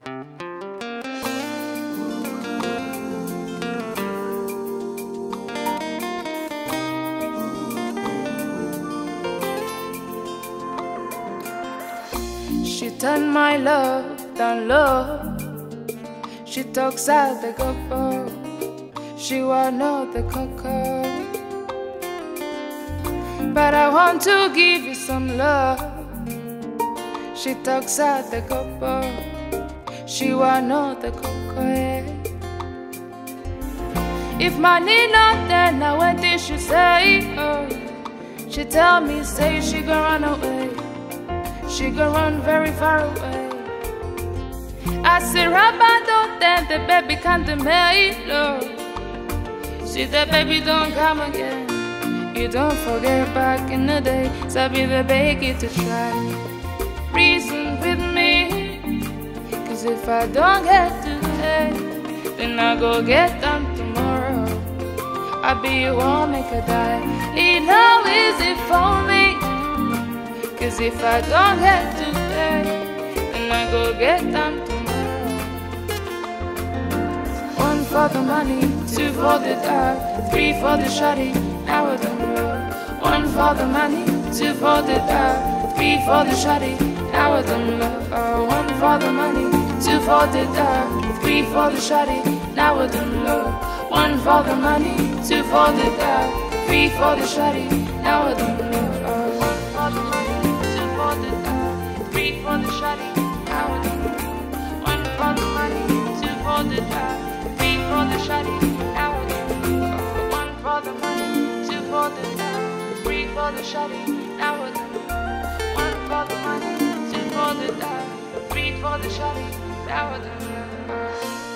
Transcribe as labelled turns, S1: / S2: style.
S1: She turned my love down low. She talks out the couple. She want the cocoa. But I want to give you some love. She talks out the couple. She want the cocoa. Yeah. If money not there, now what did she say? Oh, she tell me, say she gon' run away. She gon' run very far away. I say, Rabado, then the baby can't make love. See, the baby don't come again. You don't forget back in the day. So be the baby to try. Reason with me. Cause if I don't get today, then I go get them tomorrow. I be you won't make a die. Need no easy for me. Cause if I don't get today, then I go get them tomorrow. One for the money, two for the dog, three for the shawty, now I don't know. One for the money, two for the dog, three for the shawty, now I don't know. One for the money, two for the dog, three for the shawty, now I don't know. One for the money, two for the dog, three for the shawty, now I don't know. One for the money, two for the dog, three for the shawty, now I don't know. One for the money, two for the dog, three for the shawty, now I don't know. One for the money, two for the dog, three for the shawty, now I don't know. One for the money, two for the dog, three for the shawty, now I don't know.